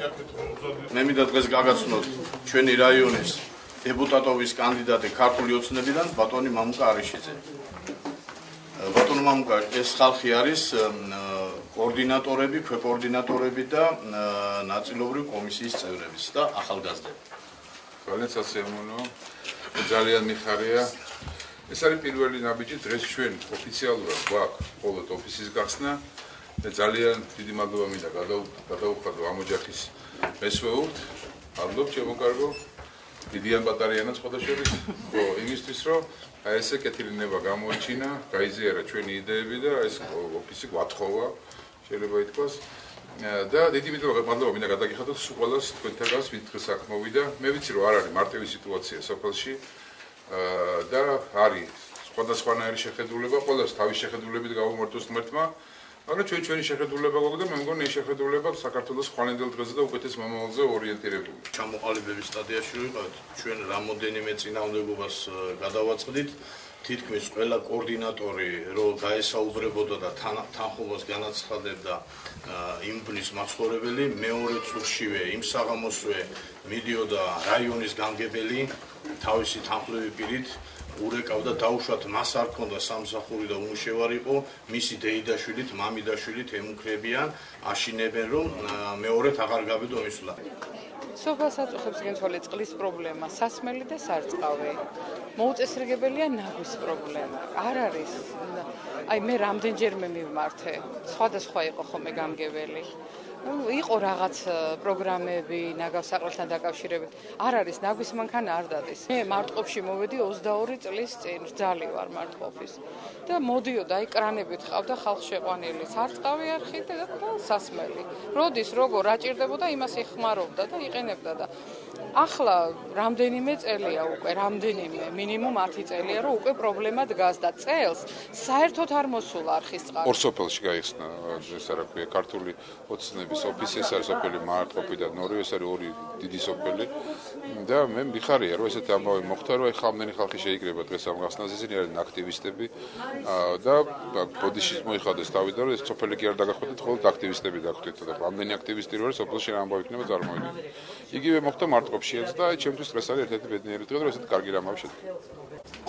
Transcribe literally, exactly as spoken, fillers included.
მე მინდა დღეს გაგაცნოთ ჩვენი რაიონის დეპუტატობის კანდიდატი ქართული ოცნებიდან ბატონი მამუკა არიშიძე. ბატონო მამუკა, ეს ხალხი არის კოორდინატორები, ქვეკოორდინატორები და ნაწილობრივ კომისიის წევრებიც და ახალგაზრდები. ძალიან სასიამოვნო, ძალიან მიხარია. ეს არის პირველი ნაბიჯი დღეს ჩვენ ოფიციალურად გვაქვს მხოლოდ ოფისის გახსნა და ძალიან დიდი მადლობა მინდა გადაუხადო ამ ოჯახის მესვეურთ. მადლობ ჩემო კარგო. დიდიან ბატარიანად სხვადასხვა ხო იმისთვის რომ აი ესე კეთილინება გამოიჩინა, გაიზიარა ჩვენი იდეები და ეს ოფისი გვათხოვა, შეიძლება ითქვას. და დიდი მადლობა მინდა გადაგიხადოთ სულ ყველას თქვენთანაც ვინც დღეს აქ მოვიდა. მე ვიცი რომ არ არის მარტივი სიტუაცია სოფელში და არის სხვადასხვანაირი შეხედულება, ყველას თავის შეხედულებით გავუმართოს ღმერთმა. მაგრამ ჩვენ ჩვენი შეხედულება გვაქვს და მე მგონი ეს შეხედულება საქართველოს ხვალინდელ დღეზე და უკეთეს მომავალზე ორიენტირებული. ჩამოყალიბების სტადიაში ვიყავით, ჩვენ რამოდენიმე წინააღმდეგობას გადავაწყდით. თითქმის ყველა კოორდინატორი რო გაესაუბრებოდა და თანხმობას განაცხადებდა იმბნის მაცხოვრებელი, მეორე წუთშივე იმ საღამოსვე მიდიოდა რაიონის გამგებელი თავისი თანხმლივი პირით ურეკავდა დაუშვათ მას არ ქონდა სამსახური და უმუშევარი იყო მისი დეიდაშვილით, მამიდაშვილით ემუქრებიან, აშინებენ რომ მეორედ აღარ გაბედო მისვლა. სოფელს აწუხებს გენთვალე წყლის პრობლემა, სასმელი და სარწყავი. მოუწესრიგებელია ნაგვის პრობლემა. არ არის. აი მე რამდენჯერმე მივმართე. სხვადასხვა იყო ხოლმე გამგებელი. იყო რაღაც პროგრამები ნაგავს საყრელთან დაკავშირებით. არ არის ნაგვის მანქანა არ დადის. მე მარტყოფში მოვედი ოცდაორი წლის წინ, რძალი ვარ მარტყოფის. და მოდიოდა აი კრანებით ყავდა ხალხ შეყვანილი, სარწყავი არხი და სასმელი. როდის როგორ რა ჭირდებოდა იმას იხმარობდა და იყენებდა და ახლა რამდენიმე წელია უკვე, რამდენიმე, მინიმუმ ათი წელია რომ უკვე პრობლემა დგას და წელს საერთოდ არ მოსულა არხის წყალი. ორ სოფელში გაიხსნა ეს რა ქვია ქართული ოცნების ოფისი, ეს არის სოფელი მარტყოფი და ნორი, ეს არის ორი დიდი სოფელი და მე მიხარია რომ ესეთი ამბავი მოხდა რომ ეხლა ამდენი ხალხი შეიკრება დღეს ამ გახსნაზე, ისინი არიან აქტივისტები და ბოდიშიც მოიხადეს თავი და რომ ეს სოფელი კი არ დაგახვდეთ, მხოლოდ აქტივისტები დაგხვდით და ამდენი აქტივისტი რო არის სოფელში რა ამბავი იქნება წარმოიდგინე. იგივე მოხდა მარტყოფშიაც და ჩემთვის დღეს არის ერთ-ერთი ბედნიერი დღე, რომ ესეთი კარგი რამაა შედგა.